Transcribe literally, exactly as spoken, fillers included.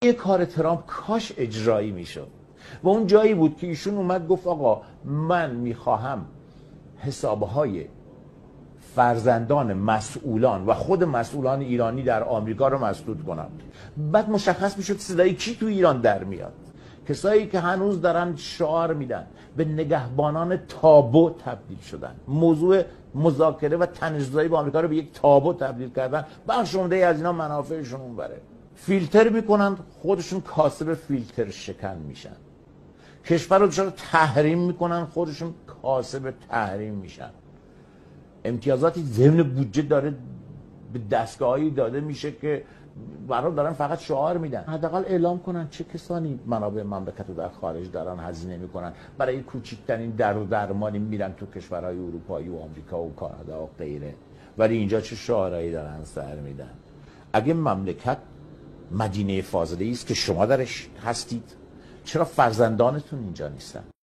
یه کار ترامپ کاش اجرایی میشد و اون جایی بود که ایشون اومد گفت آقا من میخواهم حسابهای فرزندان مسئولان و خود مسئولان ایرانی در آمریکا رو مسدود کنم. بعد مشخص میشد صدای کی تو ایران در میاد. کسایی که هنوز دارن شعار میدن به نگهبانان تابو تبدیل شدن. موضوع مذاکره و تنش‌زایی با آمریکا رو به یک تابو تبدیل کردن. بخش عمده از اینا منافعشون اونوره. فیلتر میکنن، خودشون کاسب فیلتر شکن میشن. کشور رو دچار تحریم میکنن، خودشون کاسب تحریم میشن. امتیازاتی ضمن بودجه داره به دستگاهایی داده میشه که برای دارن فقط شعار میدن. حداقل اعلام کنن چه کسانی منابع مملکت رو در خارج دارن هزینه میکنن، برای کوچکترین در و درمانی میرن تو کشورهای اروپایی و آمریکا و کانادا و غیره، ولی اینجا چه شعارهایی دارن سر میدن. اگه مملکت مدینه فاضله است که شما درش هستید، چرا فرزندانتون اینجا نیستن؟